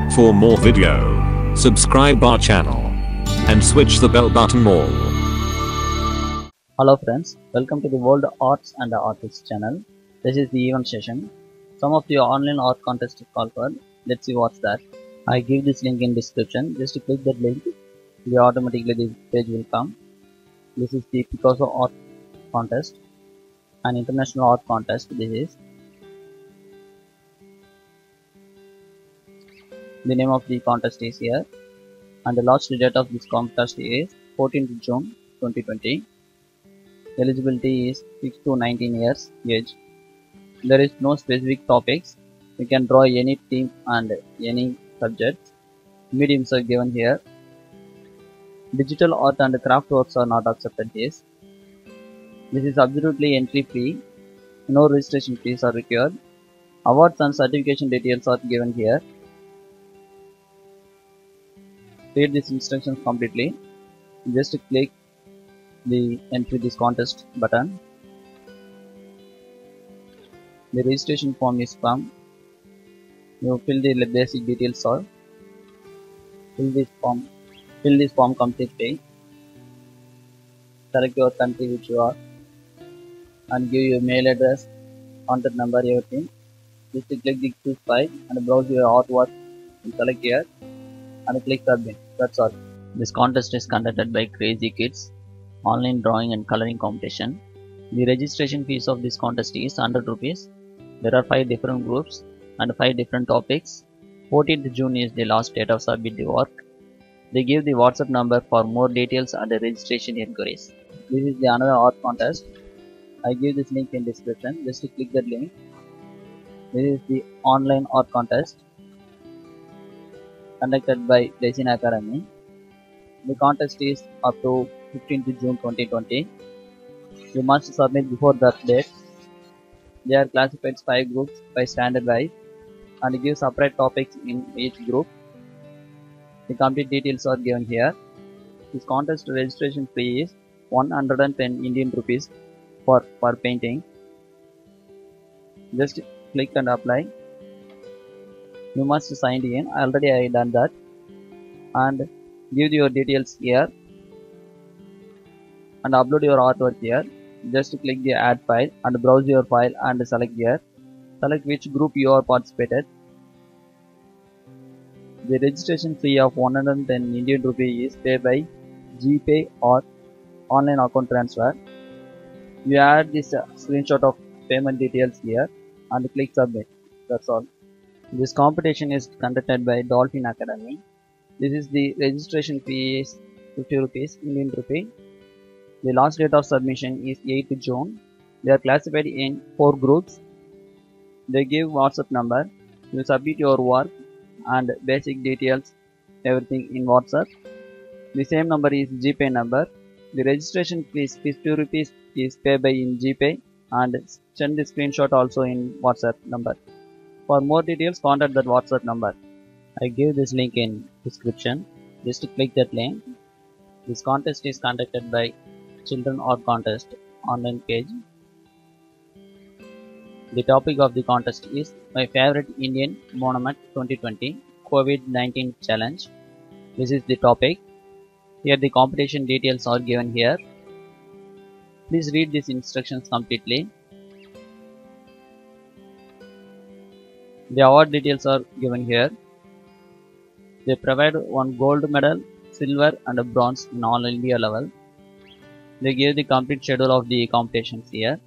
For more video, subscribe our channel and switch the bell button more. Hello friends, welcome to the World Arts and Artists channel. This is the event session. Some of the online art contest is called for. Let's see what's that. I give this link in description. Just to click that link, automatically this page will come. This is the Picasso art contest, an international art contest. This is the name of the contest is here, and the last date of this contest is 14th June 2020. Eligibility is 6 to 19 years age. There is no specific topics. You can draw any theme and any subjects. Mediums are given here. Digital art and craft works are not accepted here. This is absolutely entry free. No registration fees are required. Awards and certification details are given here. Read these instructions completely. Just click the enter this contest button. The registration form is come. You fill the basic details or fill this form completely. Select your country which you are and give your mail address, contact number, everything. Just click the choose file and browse your artwork and select here and click submit. That's all. This contest is conducted by Crazy Kids online drawing and coloring competition. The registration fees of this contest is 100 rupees. There are 5 different groups and 5 different topics. 14th June is the last date of submit the work. They give the WhatsApp number for more details and the registration inquiries. This is the another art contest. I give this link in description. Just click that link. This is the online art contest conducted by Design Academy. The contest is up to 15th June 2020. You must submit before that date. They are classified 5 groups by standard wise and give separate topics in each group. The complete details are given here. This contest registration fee is 110 Indian rupees per painting. Just click and apply. You must sign in. Already I done that, and give your details here and upload your artwork here. Just click the add file and browse your file and select here. Select which group you are participated. The registration fee of 110 Indian rupee is paid by GPay or online account transfer. You add this screenshot of payment details here and click submit. That's all. This competition is conducted by Dolphin Academy. This is the registration fee is 50 rupees Indian rupee. The last date of submission is 8th June. They are classified in 4 groups. They give WhatsApp number. You submit your work and basic details, everything in WhatsApp. The same number is GPay number. The registration fee is 50 rupees is paid by in GPay and send the screenshot also in WhatsApp number. For more details, contact that WhatsApp number. I give this link in description. Just click that link. This contest is conducted by Children Art Contest online page. The topic of the contest is my favorite Indian monument 2020 COVID-19 challenge. This is the topic. Here the competition details are given here. Please read these instructions completely. The award details are given here. They provide 1 gold medal, silver and a bronze in all India level. They give the complete schedule of the competitions here.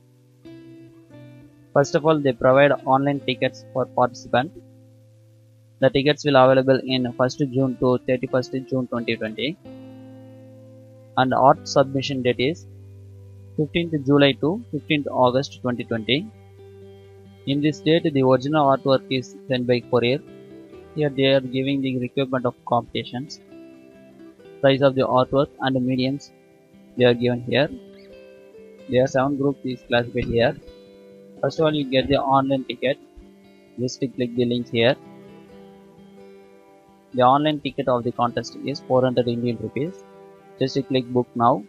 First of all, they provide online tickets for participants. The tickets will available in 1st June to 31st June 2020. And art submission date is 15th July to 15th August 2020. In this date, the original artwork is sent by courier. Here they are giving the requirement of competitions, size of the artwork and the mediums they are given here. There are 7 groups is classified here. First of all, you get the online ticket. Just click the link here. The online ticket of the contest is 400 Indian rupees. Just click book now.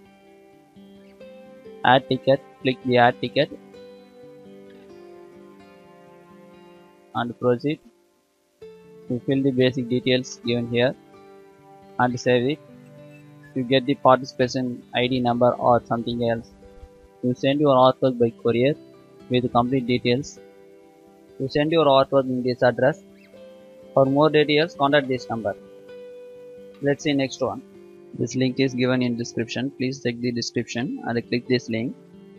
Add ticket. Click the add ticket and proceed. You fill the basic details given here and save it. You get the participation ID number or something else. You send your artwork by courier with complete details. You send your artwork in this address. For more details, contact this number. Let's see next one. This link is given in description. Please check the description and click this link.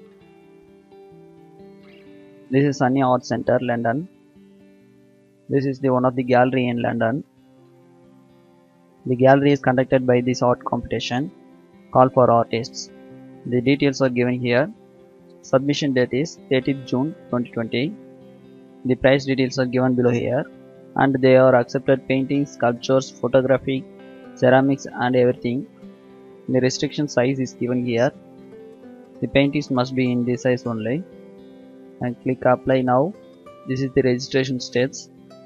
This is Sunny Art Center, London. This is the one of the gallery in London. The gallery is conducted by this art competition called for artists. The details are given here. Submission date is 30th June 2020. The price details are given below here, and they are accepted paintings, sculptures, photography, ceramics and everything. The restriction size is given here. The paintings must be in this size only. And click apply now. This is the registration steps.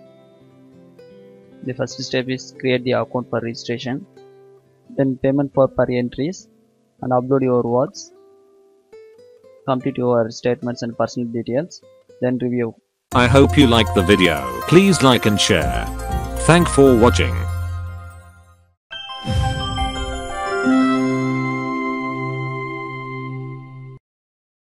The first step is create the account for registration, then payment for per entries, and upload your works, complete your statements and personal details, then review. I hope you liked the video. Please like and share. Thanks for watching.